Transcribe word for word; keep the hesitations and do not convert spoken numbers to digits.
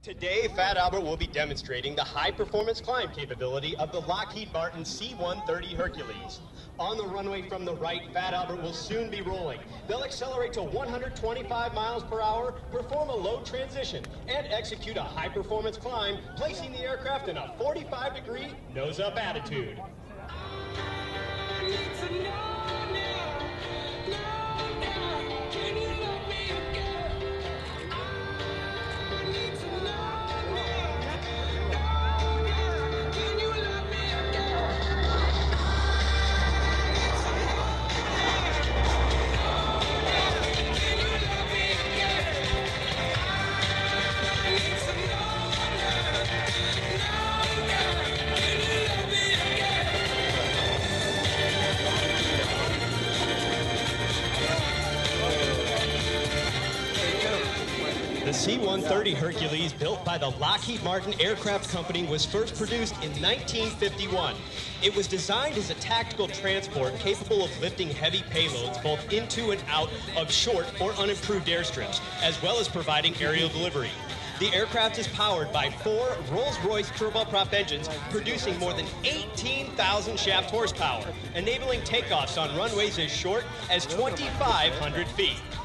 Today, Fat Albert will be demonstrating the high-performance climb capability of the Lockheed Martin C one thirty Hercules. On the runway from the right, Fat Albert will soon be rolling. They'll accelerate to one hundred twenty-five miles per hour, perform a low transition, and execute a high-performance climb, placing the aircraft in a forty-five degree nose-up attitude. The C one thirty Hercules, built by the Lockheed Martin Aircraft Company, was first produced in nineteen fifty-one. It was designed as a tactical transport capable of lifting heavy payloads both into and out of short or unimproved airstrips, as well as providing aerial delivery. The aircraft is powered by four Rolls-Royce turboprop engines, producing more than eighteen thousand shaft horsepower, enabling takeoffs on runways as short as twenty-five hundred feet.